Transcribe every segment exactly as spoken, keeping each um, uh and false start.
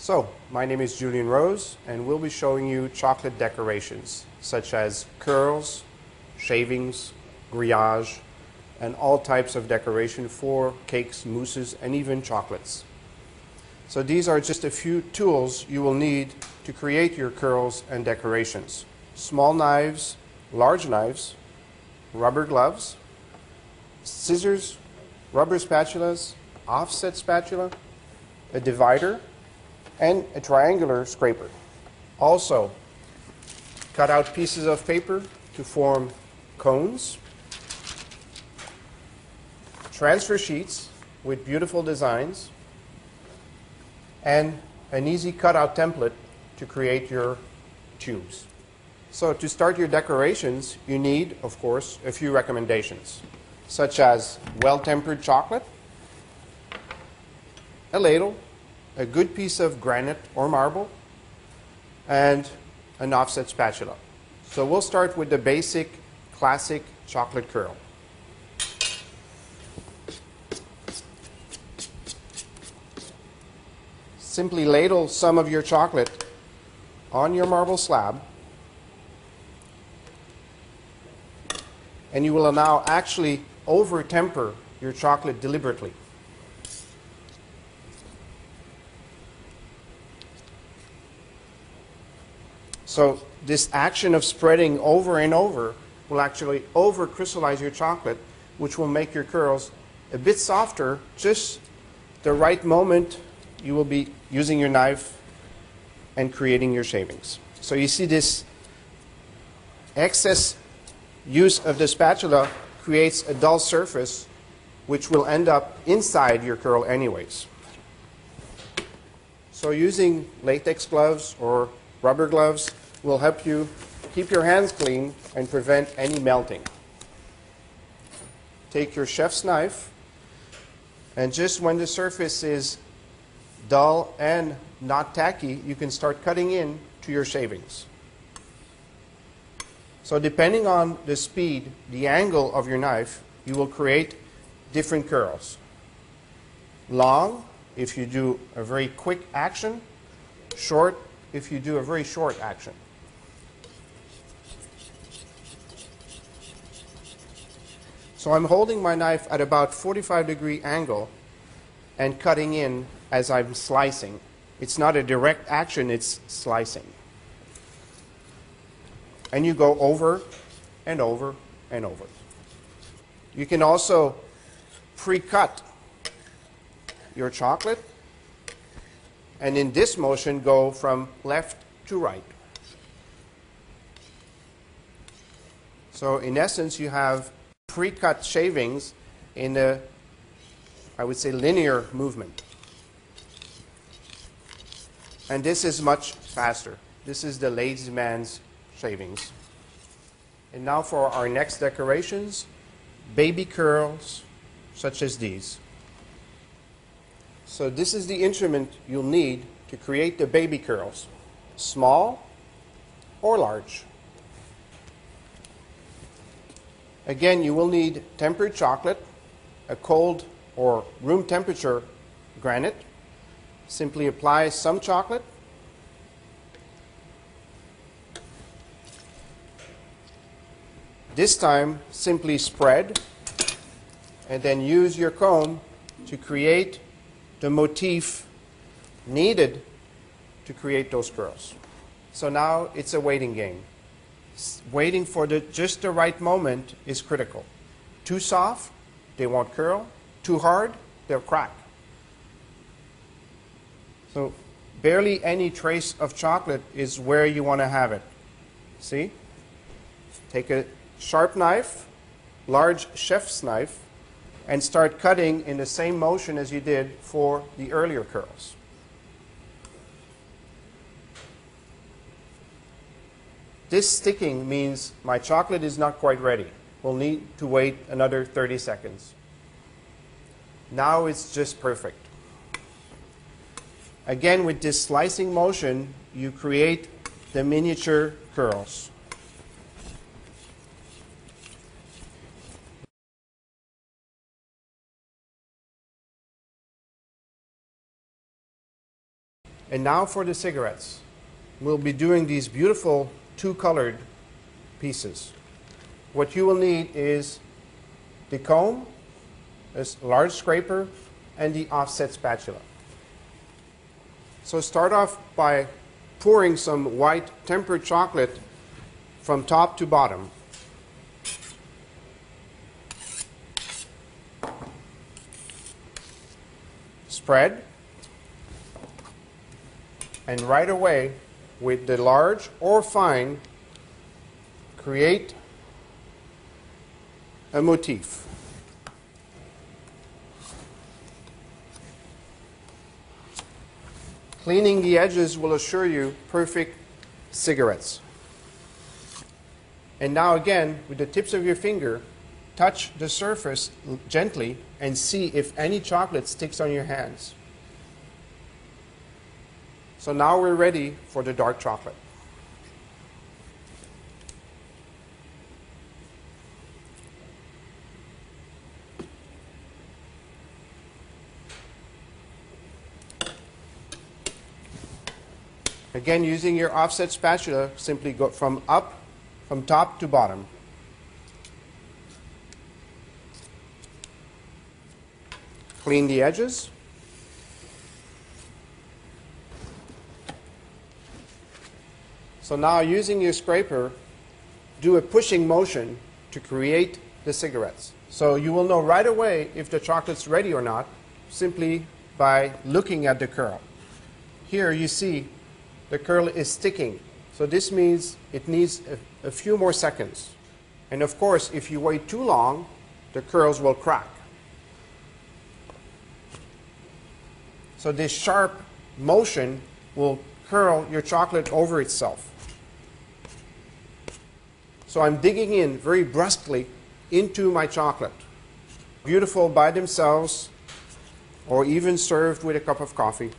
So, my name is Julian Rose, and we'll be showing you chocolate decorations, such as curls, shavings, grillage, and all types of decoration for cakes, mousses, and even chocolates. So these are just a few tools you will need to create your curls and decorations. Small knives, large knives, rubber gloves, scissors, rubber spatulas, offset spatula, a divider, and a triangular scraper. Also, cut out pieces of paper to form cones, transfer sheets with beautiful designs, and an easy cutout template to create your tubes. So to start your decorations, you need, of course, a few recommendations, such as well-tempered chocolate, a ladle, a good piece of granite or marble, and an offset spatula. So we'll start with the basic, classic chocolate curl. Simply ladle some of your chocolate on your marble slab, and you will now actually over-temper your chocolate deliberately. So this action of spreading over and over will actually over-crystallize your chocolate, which will make your curls a bit softer. Just the right moment you will be using your knife and creating your shavings. So you see this excess use of the spatula creates a dull surface which will end up inside your curl anyways. So using latex gloves or rubber gloves will help you keep your hands clean and prevent any melting. Take your chef's knife, and just when the surface is dull and not tacky, you can start cutting in to your shavings. So depending on the speed, the angle of your knife, you will create different curls. Long, if you do a very quick action. Short, if you do a very short action. So I'm holding my knife at about forty-five degree angle and cutting in as I'm slicing. It's not a direct action, it's slicing. And you go over and over and over. You can also pre-cut your chocolate, and in this motion go from left to right. So in essence, you have pre-cut shavings in a, I would say, linear movement. And this is much faster. This is the lazy man's shavings. And now for our next decorations, baby curls such as these. So this is the instrument you'll need to create the baby curls, small or large. Again, you will need tempered chocolate, a cold or room temperature granite. Simply apply some chocolate. This time, simply spread and then use your comb to create the motif needed to create those curls. So now it's a waiting game. Waiting for the, just the right moment is critical. Too soft, they won't curl. Too hard, they'll crack. So barely any trace of chocolate is where you want to have it. See? Take a sharp knife, large chef's knife, and start cutting in the same motion as you did for the earlier curls. This sticking means my chocolate is not quite ready. We'll need to wait another thirty seconds. Now it's just perfect. Again, with this slicing motion, you create the miniature curls. And now for the cigarettes. We'll be doing these beautiful two-colored pieces. What you will need is the comb, a large scraper, and the offset spatula. So start off by pouring some white tempered chocolate from top to bottom. Spread, and right away with the large or fine create a motif. Cleaning the edges will assure you perfect cigarettes. And now again, with the tips of your finger, touch the surface gently and see if any chocolate sticks on your hands. So now we're ready for the dark chocolate. Again, using your offset spatula, simply go from up, from top to bottom. Clean the edges. So now, using your scraper, do a pushing motion to create the cigarettes. So you will know right away if the chocolate's ready or not, simply by looking at the curl. Here you see the curl is sticking. So this means it needs a, a few more seconds. And of course, if you wait too long, the curls will crack. So this sharp motion will curl your chocolate over itself. So I'm digging in very brusquely into my chocolate. Beautiful by themselves, or even served with a cup of coffee.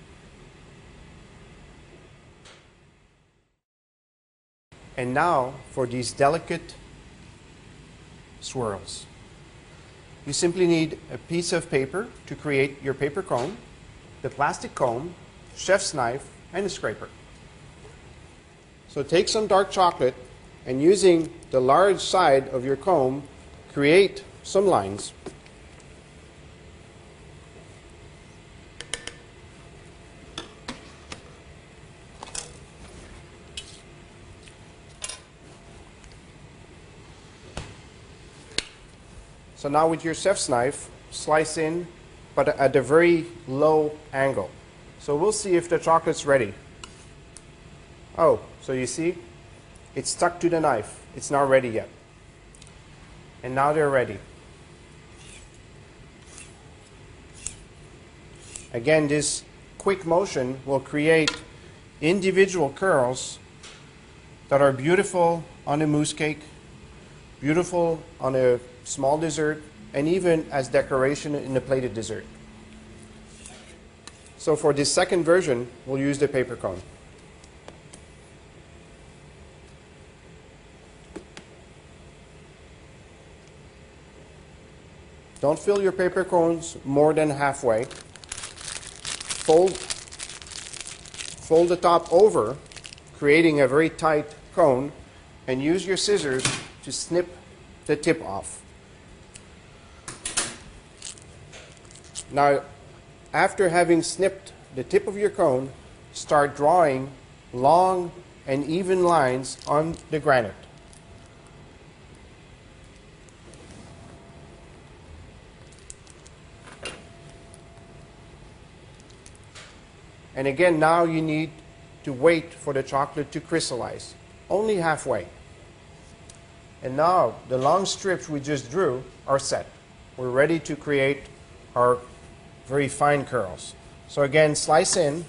And now for these delicate swirls. You simply need a piece of paper to create your paper cone, the plastic comb, chef's knife, and a scraper. So take some dark chocolate and, using the large side of your comb, create some lines. So now with your chef's knife, slice in, but at a very low angle. So we'll see if the chocolate's ready. Oh, so you see, it's stuck to the knife. It's not ready yet. And now they're ready. Again, this quick motion will create individual curls that are beautiful on a mousse cake, beautiful on a small dessert, and even as decoration in a plated dessert. So for this second version, we'll use the paper cone. Don't fill your paper cones more than halfway. Fold, fold the top over, creating a very tight cone, and use your scissors to snip the tip off. Now, after having snipped the tip of your cone, start drawing long and even lines on the granite. And again, now you need to wait for the chocolate to crystallize, only halfway. And now the long strips we just drew are set. We're ready to create our very fine curls. So again, slice in.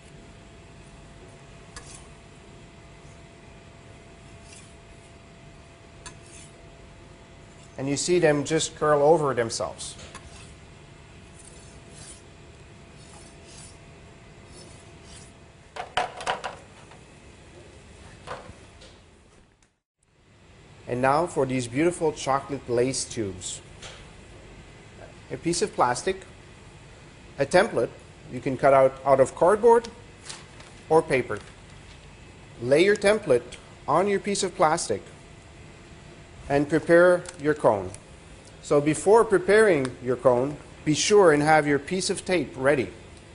And you see them just curl over themselves. And now for these beautiful chocolate lace tubes. A piece of plastic, a template you can cut out, out of cardboard, or paper. Lay your template on your piece of plastic and prepare your cone. So before preparing your cone, be sure and have your piece of tape ready.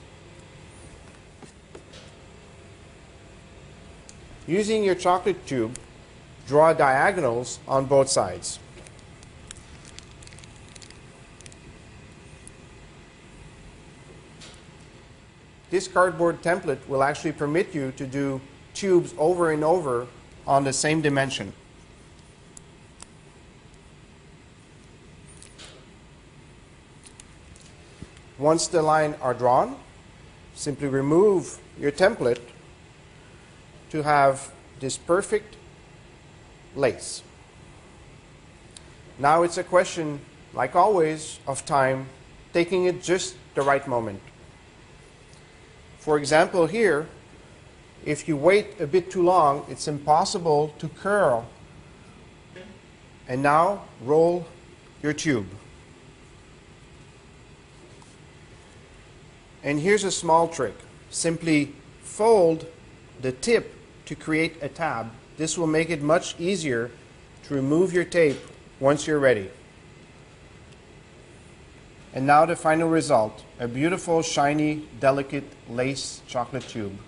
Using your chocolate tube, draw diagonals on both sides. This cardboard template will actually permit you to do tubes over and over on the same dimension. Once the lines are drawn, simply remove your template to have this perfect lace. Now it's a question, like always, of time, taking it just the right moment. For example, here, if you wait a bit too long, it's impossible to curl. And now roll your tube. And here's a small trick. Simply fold the tip to create a tab. This will make it much easier to remove your tape once you're ready. And now the final result, a beautiful, shiny, delicate lace chocolate tube.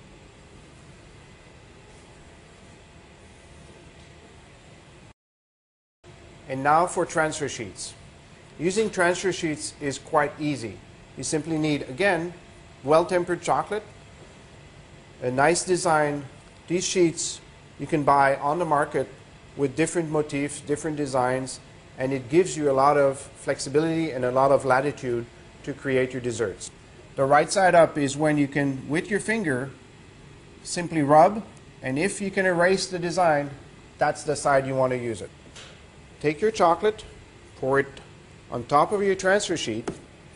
And now for transfer sheets. Using transfer sheets is quite easy. You simply need, again, well-tempered chocolate, a nice design. These sheets you can buy on the market with different motifs, different designs, and it gives you a lot of flexibility and a lot of latitude to create your desserts. The right side up is when you can, with your finger, simply rub, and if you can erase the design, that's the side you want to use it. Take your chocolate, pour it on top of your transfer sheet,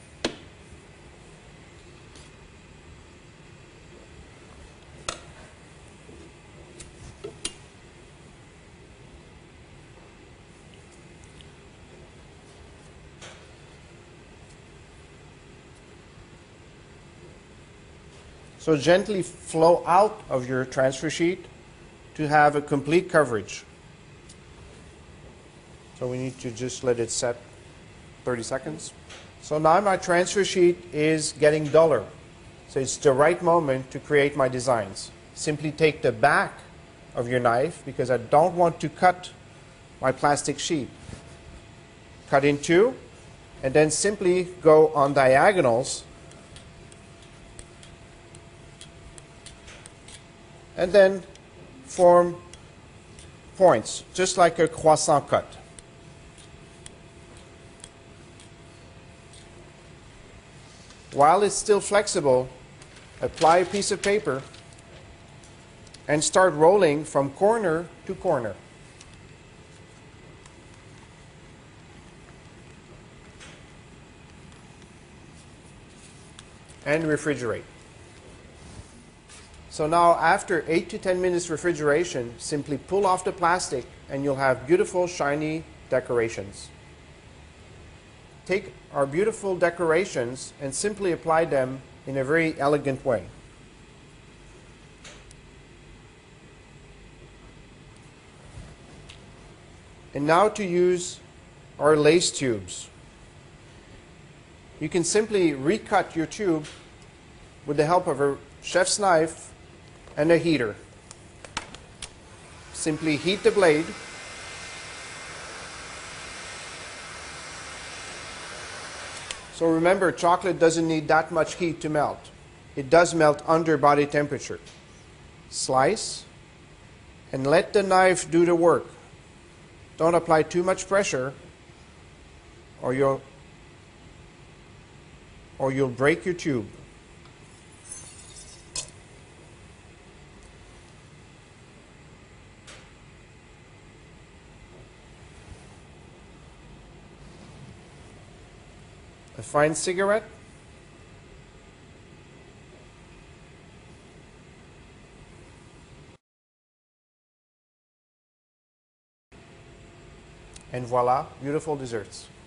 so gently flow out of your transfer sheet to have a complete coverage. So we need to just let it set thirty seconds. So now my transfer sheet is getting duller. So it's the right moment to create my designs. Simply take the back of your knife, because I don't want to cut my plastic sheet. Cut in two, and then simply go on diagonals, and then form points, just like a croissant cut. While it's still flexible, apply a piece of paper and start rolling from corner to corner. And refrigerate. So now after eight to ten minutes refrigeration, simply pull off the plastic and you'll have beautiful shiny decorations. Take our beautiful decorations and simply apply them in a very elegant way. And now to use our lace tubes. You can simply recut your tube with the help of a chef's knife and a heater. Simply heat the blade. So remember, chocolate doesn't need that much heat to melt. It does melt under body temperature. Slice and let the knife do the work. Don't apply too much pressure or you'll or you'll break your tube. A fine cigarette. And voila, beautiful desserts.